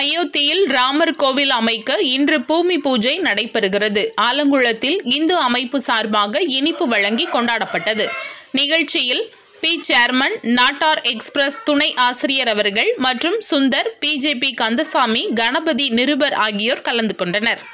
அயோத்தியில் ராமர் கோவில் அமைக்க இன்று பூமி பூஜை நடைபெறுகிறது. ஆலங்குளத்தில் இந்து அமைப்பு சார்பாக இனிப்பு வழங்கி கொண்டாடப்பட்டது. நிகழ்ச்சியில் பி சேர்மன், நாட்டார் எக்ஸ்பிரஸ் துணை ஆசிரியர் அவர்கள் மற்றும் சுந்தர், பிஜேபி கந்தசாமி, கணபதி நிருபர் ஆகியோர் கலந்து கொண்டனர்.